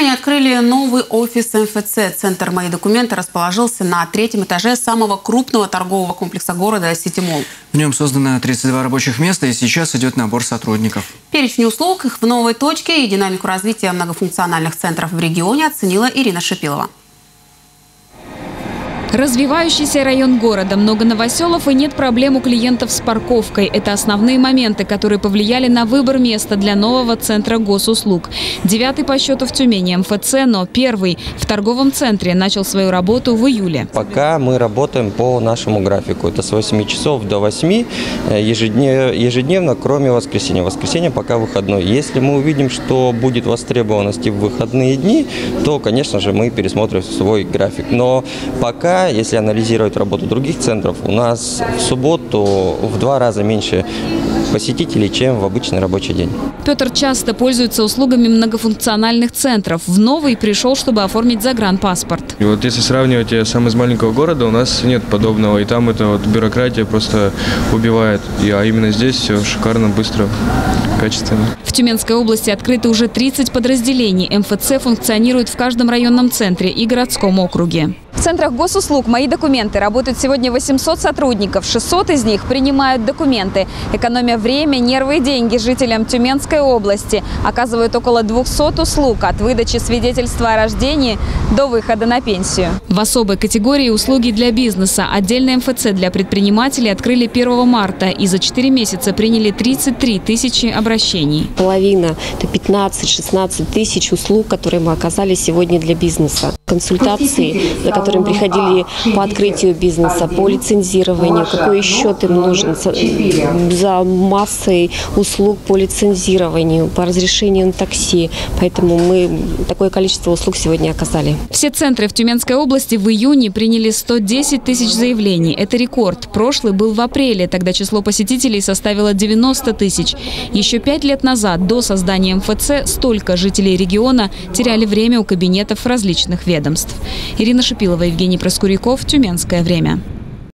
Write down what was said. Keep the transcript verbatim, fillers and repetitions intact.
Тюмени открыли новый офис эм эф цэ. Центр «Мои документы» расположился на третьем этаже самого крупного торгового комплекса города «Сити-Молл». В нем создано тридцать два рабочих места, и сейчас идет набор сотрудников. Перечень услуг, их в новой точке и динамику развития многофункциональных центров в регионе оценила Ирина Шипилова. Развивающийся район города, много новоселов и нет проблем у клиентов с парковкой. Это основные моменты, которые повлияли на выбор места для нового центра госуслуг. Девятый по счету в Тюмени эм эф цэ, но первый в торговом центре начал свою работу в июле. Пока мы работаем по нашему графику. Это с восьми часов до восьми ежедневно, ежедневно, кроме воскресенья. Воскресенье пока выходной. Если мы увидим, что будет востребованность в выходные дни, то, конечно же, мы пересмотрим свой график. Но пока, если анализировать работу других центров, у нас в субботу в два раза меньше посетителей, чем в обычный рабочий день. Петр часто пользуется услугами многофункциональных центров. В новый пришел, чтобы оформить загранпаспорт. И вот если сравнивать, я сам из маленького города, у нас нет подобного. И там эта вот бюрократия просто убивает. И, а именно здесь все шикарно, быстро, качественно. В Тюменской области открыты уже тридцать подразделений. эм эф цэ функционирует в каждом районном центре и городском округе. В центрах госуслуг «Мои документы» работают сегодня восемьсот сотрудников. шестьсот из них принимают документы. Экономя время, нервы и деньги жителям Тюменской области. Оказывают около двухсот услуг от выдачи свидетельства о рождении до выхода на пенсию. В особой категории услуги для бизнеса. Отдельный эм эф цэ для предпринимателей открыли первого марта и за четыре месяца приняли тридцать три тысячи обращений. Половина – это пятнадцать-шестнадцать тысяч услуг, которые мы оказали сегодня для бизнеса. Консультации, за которыми приходили по открытию бизнеса, по лицензированию, какой счет им нужен, за массой услуг по лицензированию, по разрешению на такси. Поэтому мы такое количество услуг сегодня оказали. Все центры в Тюменской области в июне приняли сто десять тысяч заявлений. Это рекорд. Прошлый был в апреле. Тогда число посетителей составило девяносто тысяч. Еще пять лет назад, до создания эм эф цэ, столько жителей региона теряли время у кабинетов различных ведомств. Ирина Шипилова, Евгений Проскуряков, Тюменское время.